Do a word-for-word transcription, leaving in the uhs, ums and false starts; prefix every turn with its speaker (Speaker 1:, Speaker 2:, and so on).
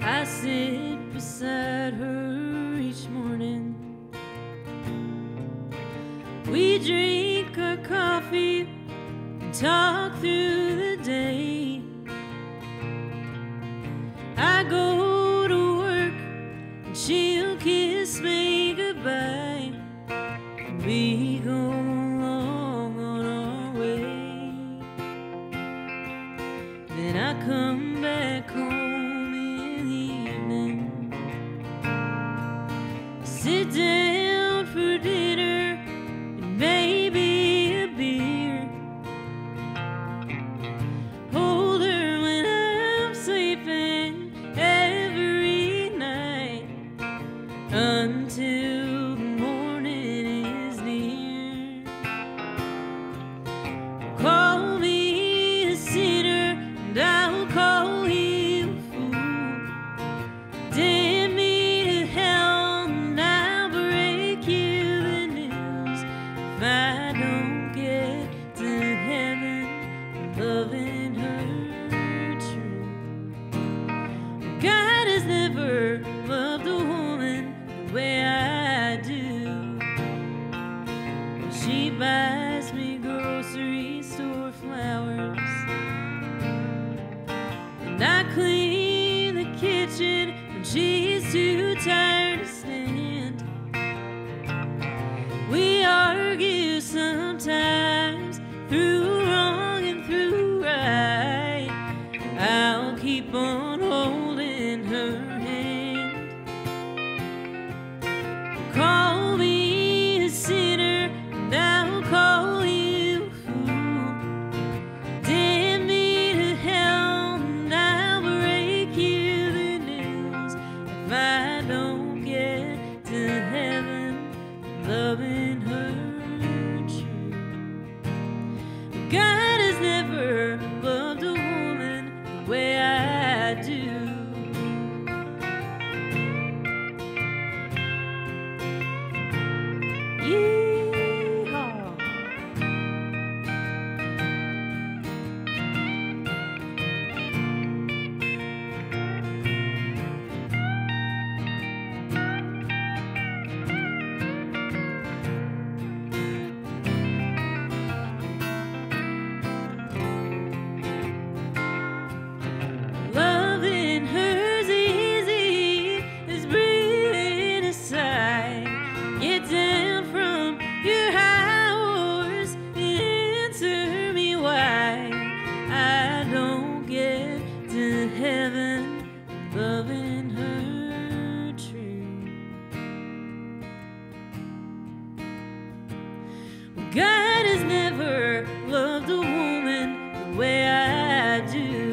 Speaker 1: I sit beside her each morning. We drink our coffee and talk through the day. I go to work and she'll kiss me goodbye, and we go along on our way. Then I come back home in the evening, sit down for dinner and maybe a beer. Hold her when I'm sleeping every night until the morning is near. Call me a sinner and I'll call you a fool. Damn me to hell and I'll break you the news if I don't get to heaven loving her true. God has never loved a woman the way I do. She buys me grocery store flowers, and I clean the kitchen when she's too tired to stand. We argue sometimes through wrong and through right. I'll keep on holding her hand. Call me a sinner and I'll call you a fool. Damn me to hell and I'll break you the news if I don't get to heaven loving her true. God has never loved a woman the way I do. Yeehaw. Loving her's easy as breathing a sigh. Get down from your high horse and answer me why I don't get to heaven loving her true. God has never loved a woman the way I do.